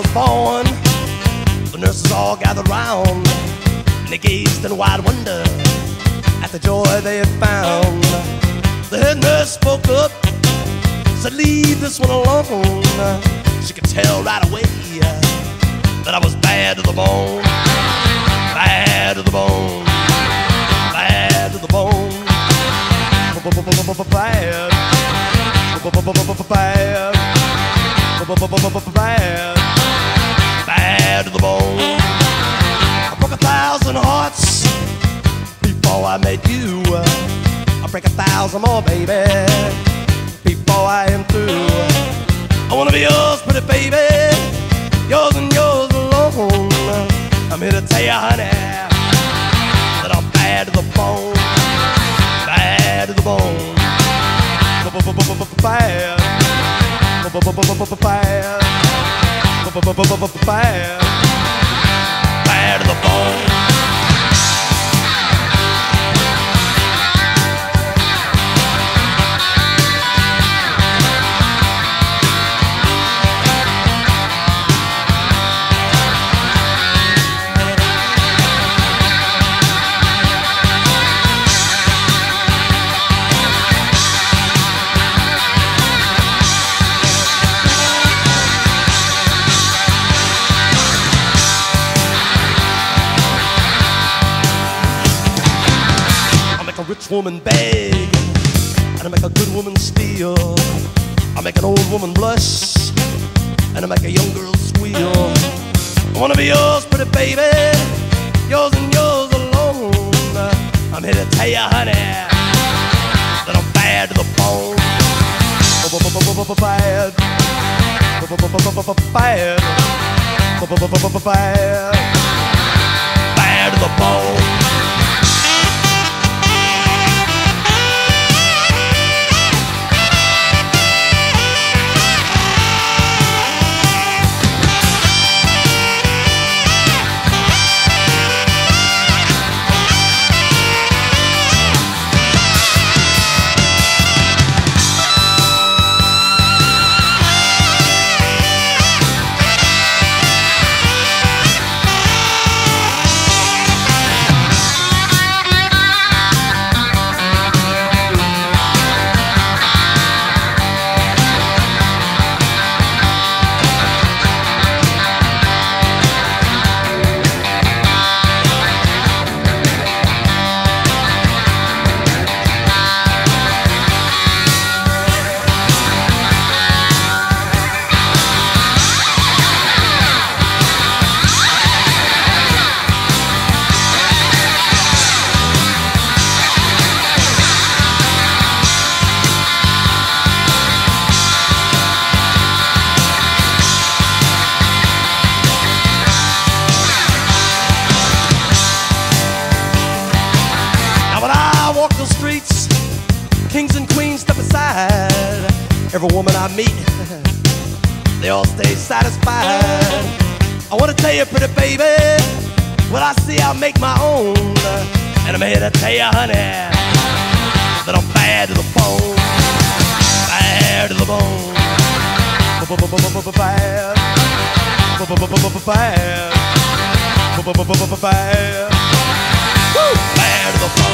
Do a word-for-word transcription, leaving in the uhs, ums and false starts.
born, the nurses all gathered round, and they gazed in wide wonder at the joy they had found. The head nurse spoke up, said, "Leave this one alone." She could tell right away that I was bad to the bone, bad to the bone, bad to the bone, bad, bad, bad, bad to the bone. I broke a thousand hearts before I met you. I break a thousand more, baby, before I am through. I wanna be yours, pretty baby, yours and yours alone. I'm here to tell you, honey, that I'm bad to the bone, bad to the bone, bad, bad, bad, bad to the bone. A rich woman beg, and I make a good woman steal. I make an old woman blush, and I make a young girl squeal. I wanna be yours, pretty baby, yours and yours alone. I'm here to tell you, honey, that I'm bad to the bone, bad, bad, bad, bad to the bone. Kings and queens step aside. Every woman I meet, they all stay satisfied. I wanna tell you, pretty baby, what I see I make my own. And I'm here to tell you, honey, that I'm bad to the bone, bad to the bone, bad, bad, bad, bad to the bone.